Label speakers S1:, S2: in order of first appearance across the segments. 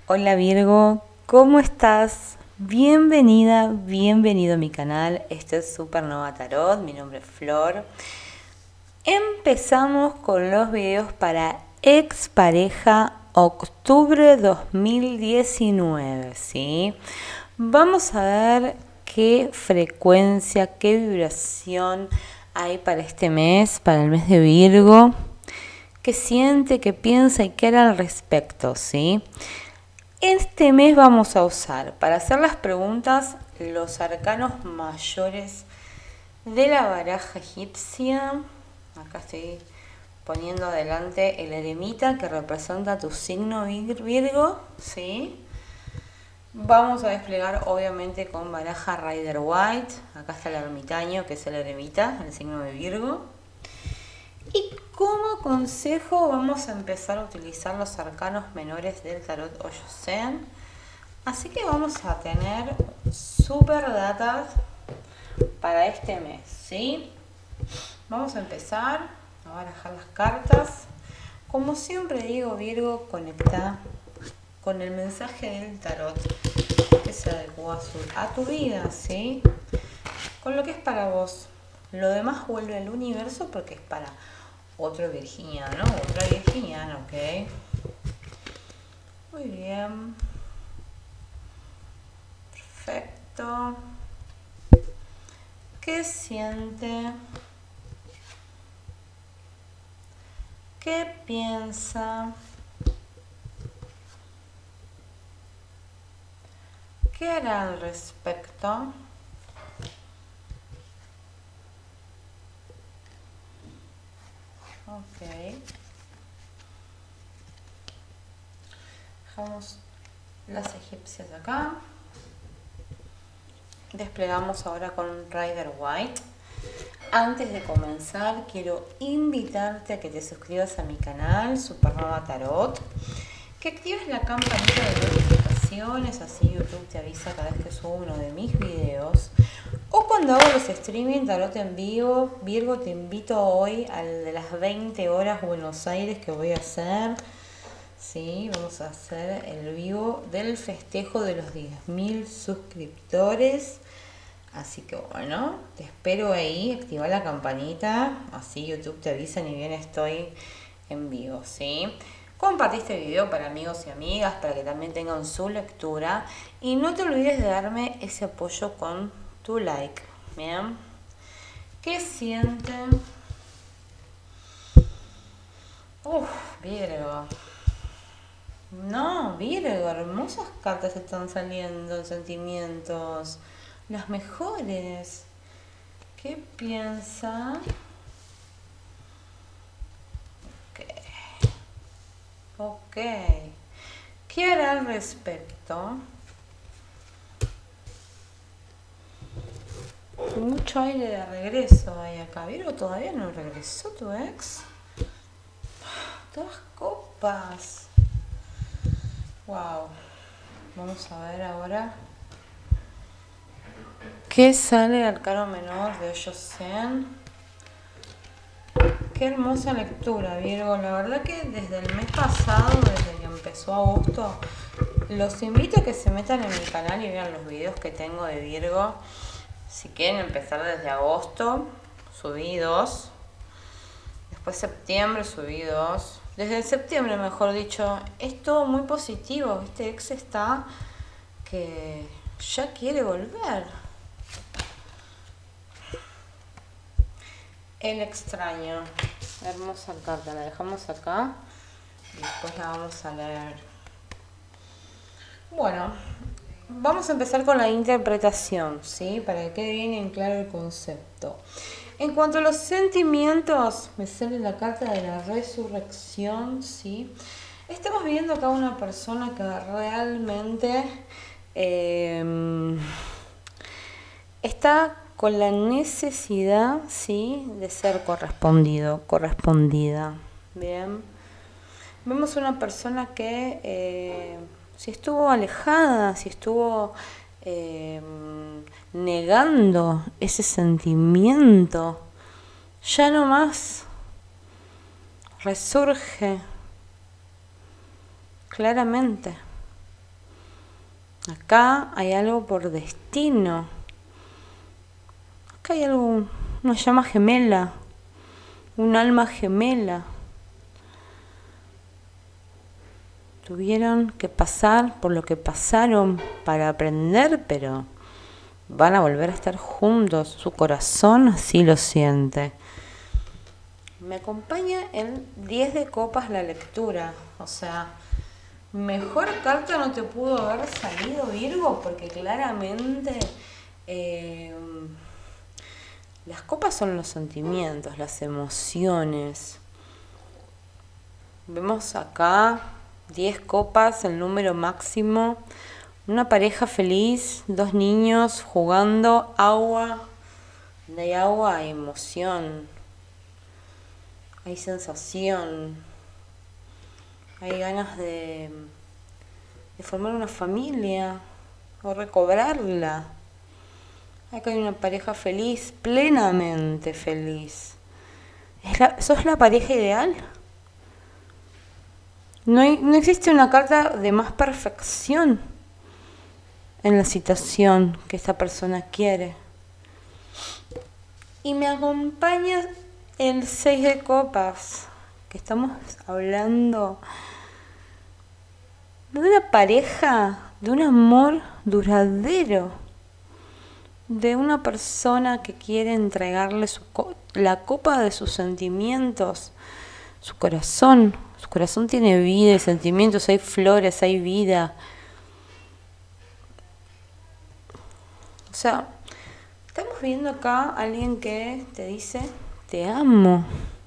S1: Hola Virgo, ¿cómo estás? Bienvenida, bienvenido a mi canal. Esto es Supernova Tarot, mi nombre es Flor. Empezamos con los videos para expareja octubre 2019, ¿sí? Vamos a ver qué frecuencia, qué vibración hay para este mes, para el mes de Virgo. ¿Qué siente, qué piensa y qué hará al respecto, ¿sí? Este mes vamos a usar para hacer las preguntas los arcanos mayores de la baraja egipcia. Acá estoy poniendo adelante el eremita que representa tu signo Virgo, ¿sí? Vamos a desplegar obviamente con baraja Rider White. Acá está el ermitaño que es el eremita, el signo de Virgo. Y como consejo vamos a empezar a utilizar los arcanos menores del tarot Oyosen. Así que vamos a tener super datas para este mes, ¿sí? Vamos a empezar a barajar las cartas. Como siempre digo, Virgo, conecta con el mensaje del tarot que se adecua a tu vida, ¿sí? Con lo que es para vos. Lo demás vuelve al universo porque es para otro virginiano, otra virginiana, ¿ok? Muy bien. Perfecto. ¿Qué siente? ¿Qué piensa? ¿Qué hará al respecto? Ok. Dejamos las egipcias acá. Desplegamos ahora con Rider White. Antes de comenzar, quiero invitarte a que te suscribas a mi canal Supernova Tarot, que actives la campanita de notificaciones, así YouTube te avisa cada vez que subo uno de mis videos. O cuando hago los streaming tarot en vivo, Virgo, te invito hoy al de las 20 horas Buenos Aires que voy a hacer. Sí, vamos a hacer el vivo del festejo de los 10.000 suscriptores. Así que bueno, te espero ahí, activa la campanita, así YouTube te avisa ni bien estoy en vivo, ¿sí? Compartí este video para amigos y amigas, para que también tengan su lectura. Y no te olvides de darme ese apoyo con tu like, ¿bien? ¿Qué sienten? Virgo. No, Virgo, hermosas cartas están saliendo, sentimientos, las mejores. ¿Qué piensa? Ok. ¿Qué hará al respecto? Mucho aire de regreso hay acá. Virgo, todavía no regresó tu ex. Todas copas. Wow. Vamos a ver ahora. ¿Qué sale el arcano menor de Oyosen? Qué hermosa lectura, Virgo. La verdad que desde el mes pasado, desde que empezó agosto, los invito a que se metan en mi canal y vean los videos que tengo de Virgo. Si quieren empezar desde agosto, subí 2. Después septiembre subí 2. Desde septiembre, mejor dicho, es todo muy positivo. Este ex está que ya quiere volver. El extraño. Hermosa carta, la dejamos acá y después la vamos a leer. Bueno, vamos a empezar con la interpretación, ¿sí? Para que quede bien en claro el concepto. En cuanto a los sentimientos, me sale la carta de la resurrección, ¿sí? Estamos viendo acá una persona que realmente está con la necesidad, ¿sí?, de ser correspondido, correspondida. Bien. Vemos una persona que si estuvo alejada, si estuvo negando ese sentimiento, ya no más resurge claramente. Acá hay algo por destino. Acá hay algo, una llama gemela, un alma gemela. Tuvieron que pasar por lo que pasaron para aprender, pero van a volver a estar juntos. Su corazón así lo siente. Me acompaña el 10 de copas la lectura. O sea, mejor carta no te pudo haber salido, Virgo, porque claramente las copas son los sentimientos, las emociones. Vemos acá 10 copas, el número máximo. Una pareja feliz, 2 niños jugando, agua. Donde hay agua hay emoción, hay sensación, hay ganas de formar una familia o recobrarla. Acá hay una pareja feliz, plenamente feliz. ¿Sos la pareja ideal? No existe una carta de más perfección en la situación que esta persona quiere. Y me acompaña el 6 de copas, que estamos hablando de una pareja, de un amor duradero, de una persona que quiere entregarle la copa de sus sentimientos, su corazón. Su corazón tiene vida y sentimientos, hay flores, hay vida. O sea, estamos viendo acá a alguien que te dice, te amo.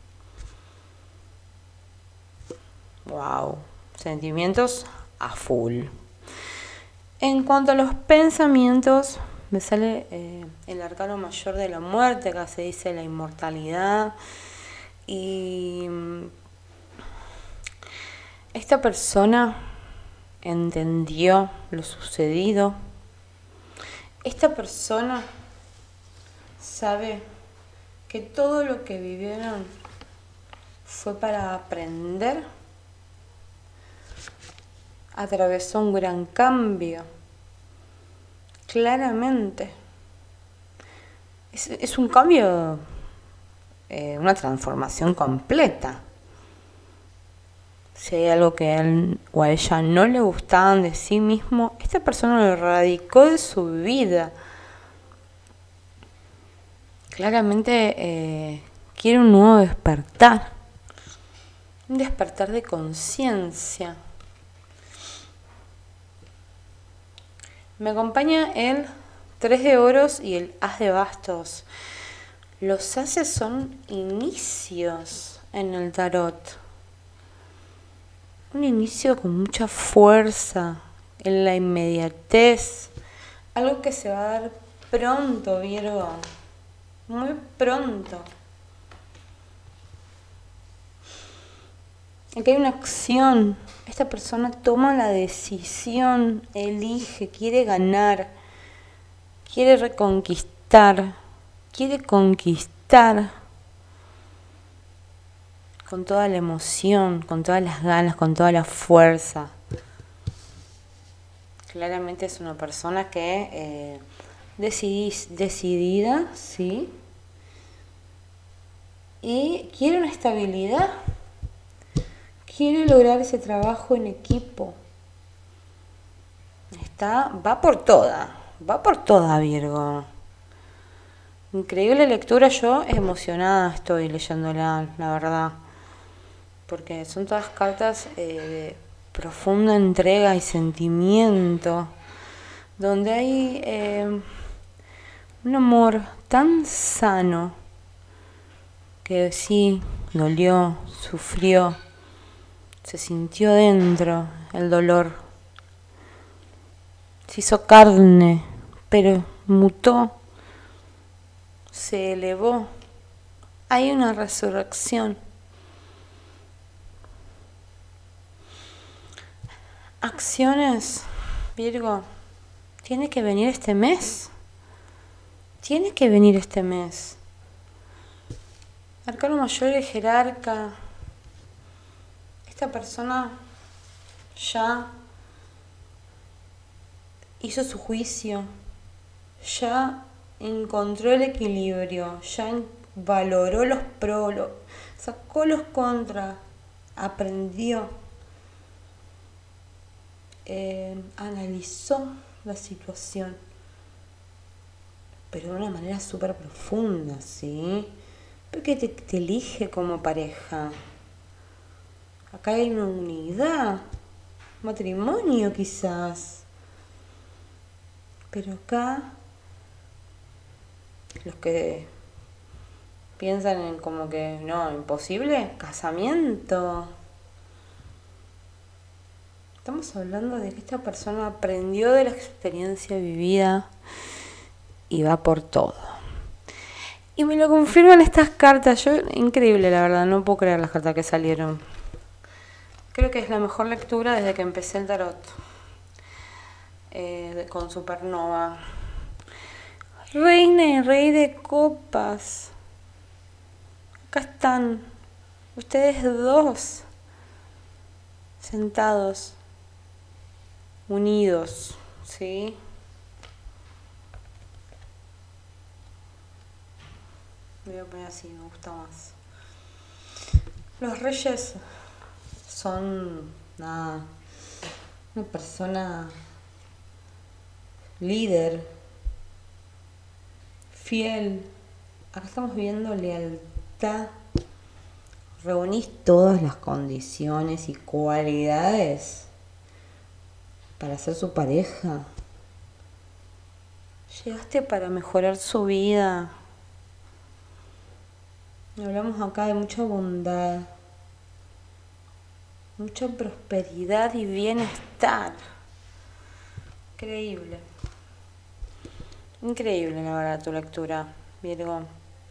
S1: Wow, sentimientos a full. En cuanto a los pensamientos, me sale el arcano mayor de la muerte, acá se dice la inmortalidad. Y esta persona entendió lo sucedido. Esta persona sabe que todo lo que vivieron fue para aprender. Atravesó un gran cambio. Claramente. Es un cambio, una transformación completa. Si hay algo que a él o a ella no le gustaban de sí mismo, esta persona lo erradicó de su vida. Claramente quiere un nuevo despertar. Un despertar de conciencia. Me acompaña el 3 de oros y el as de bastos. Los ases son inicios en el tarot. Un inicio con mucha fuerza, en la inmediatez. Algo que se va a dar pronto, Virgo. Muy pronto. Aquí hay una acción. Esta persona toma la decisión, elige, quiere ganar, quiere reconquistar, quiere conquistar con toda la emoción, con todas las ganas, con toda la fuerza. Claramente es una persona que decidida, ¿sí? Y quiere una estabilidad. Quiere lograr ese trabajo en equipo. Va por toda, Virgo. Increíble lectura, yo emocionada estoy leyéndola, la verdad. Porque son todas cartas de profunda entrega y sentimiento, donde hay un amor tan sano que sí, dolió, sufrió, se sintió dentro el dolor, se hizo carne, pero mutó, se elevó. Hay una resurrección. Acciones, Virgo, tiene que venir este mes. Tiene que venir este mes. Arcano mayor y jerarca. Esta persona ya hizo su juicio, ya encontró el equilibrio, ya valoró los pros, sacó los contras, aprendió, analizó la situación, pero de una manera súper profunda, ¿sí? Porque te elige como pareja. Acá hay una unidad, matrimonio quizás. Pero acá los que piensan en como que no, imposible, casamiento. Estamos hablando de que esta persona aprendió de la experiencia vivida y va por todo. Y me lo confirman estas cartas. Yo, increíble la verdad, no puedo creer las cartas que salieron. Creo que es la mejor lectura desde que empecé el tarot. Con Supernova. Reina y rey de copas. Acá están ustedes dos sentados, unidos, ¿sí? Me voy a poner así, me gusta más. Los reyes son una persona líder, fiel. Acá estamos viendo lealtad. Reunís todas las condiciones y cualidades para ser su pareja. Llegaste para mejorar su vida. Hablamos acá de mucha bondad, mucha prosperidad y bienestar. Increíble. Increíble, la verdad, tu lectura, Virgo.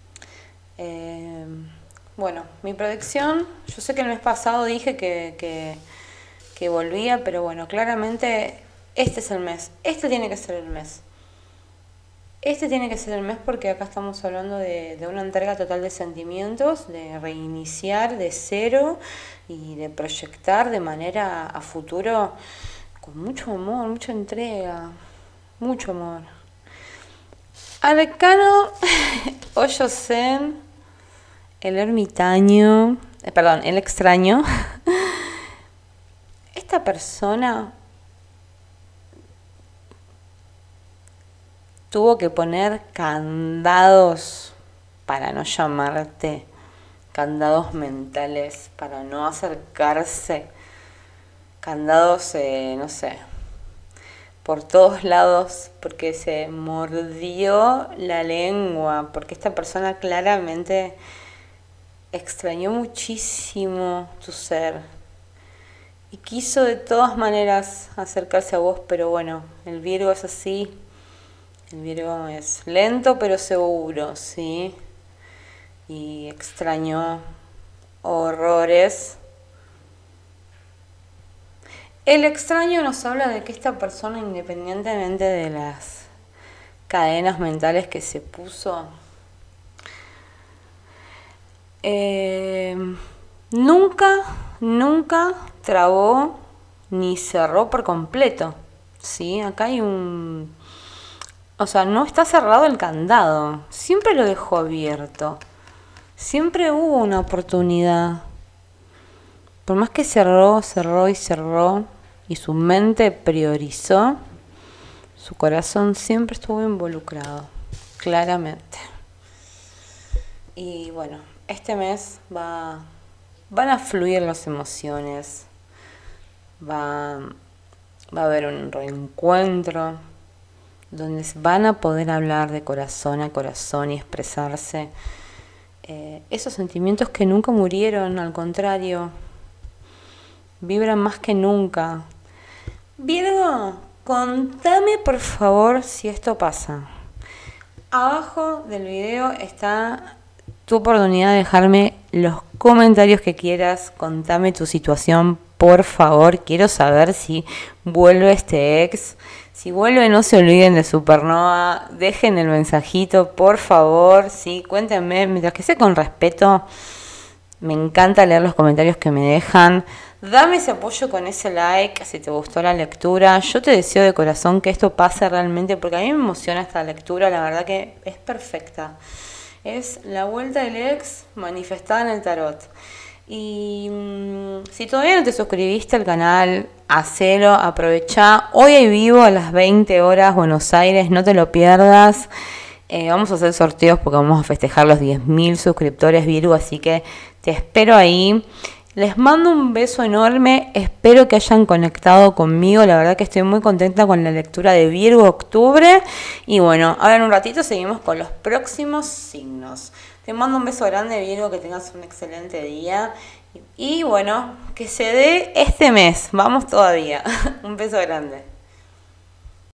S1: Bueno, mi predicción, yo sé que el mes pasado dije que volvía, pero bueno, claramente este es el mes. Este tiene que ser el mes. Este tiene que ser el mes porque acá estamos hablando de una entrega total de sentimientos, de reiniciar de cero y de proyectar de manera a futuro con mucho amor, mucha entrega, mucho amor. Arcano Hoyo Zen, el ermitaño, perdón, el extraño. Esta persona tuvo que poner candados para no llamarte, candados mentales para no acercarse, candados, no sé, por todos lados, porque se mordió la lengua, porque esta persona claramente extrañó muchísimo tu ser y quiso de todas maneras acercarse a vos, pero bueno, el Virgo es así. El Virgo es lento pero seguro, ¿sí? Y extrañó horrores. El extraño nos habla de que esta persona, independientemente de las cadenas mentales que se puso, nunca trabó ni cerró por completo, ¿sí? Acá hay o sea, no está cerrado el candado, siempre lo dejó abierto, siempre hubo una oportunidad. Por más que cerró y su mente priorizó, su corazón siempre estuvo involucrado, claramente. Y bueno, este mes van a fluir las emociones, va a haber un reencuentro donde van a poder hablar de corazón a corazón y expresarse esos sentimientos que nunca murieron, al contrario, vibran más que nunca. Virgo, contame por favor si esto pasa. Abajo del video está tu oportunidad de dejarme los comentarios que quieras. Contame tu situación, por favor. Quiero saber si vuelve este ex. Si vuelve, no se olviden de Supernova. Dejen el mensajito, por favor. Sí, cuéntenme, mientras que sea con respeto. Me encanta leer los comentarios que me dejan. Dame ese apoyo con ese like si te gustó la lectura. Yo te deseo de corazón que esto pase realmente porque a mí me emociona esta lectura, la verdad que es perfecta. Es la vuelta del ex manifestada en el tarot. Y si todavía no te suscribiste al canal, hacelo, aprovechá. Hoy hay vivo a las 20 horas Buenos Aires, no te lo pierdas. Vamos a hacer sorteos porque vamos a festejar los 10.000 suscriptores Virgo, así que te espero ahí. Les mando un beso enorme, espero que hayan conectado conmigo, la verdad que estoy muy contenta con la lectura de Virgo octubre. Y bueno, ahora en un ratito seguimos con los próximos signos. Te mando un beso grande, Virgo, que tengas un excelente día. Y bueno, que se dé este mes, vamos todavía. Un beso grande.